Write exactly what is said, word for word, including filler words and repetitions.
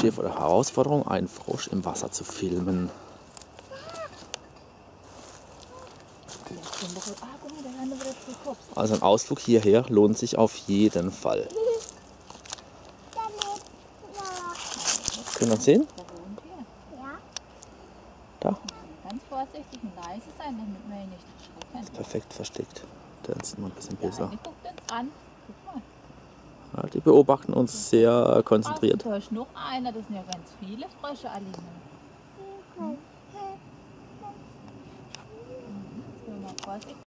stehe vor der Herausforderung, einen Frosch im Wasser zu filmen. Also ein Ausflug hierher lohnt sich auf jeden Fall. Können wir sehen? Da. Ganz vorsichtig und leise sein, damit wir ihn nicht erschrecken. Perfekt versteckt. Da sieht man ein bisschen besser. Die guckt uns an. Guck mal. Ja, die beobachten uns sehr konzentriert. Da ist noch einer, das sind ja ganz viele Frösche, Aline. Hm? Hm. Mal vorsichtig.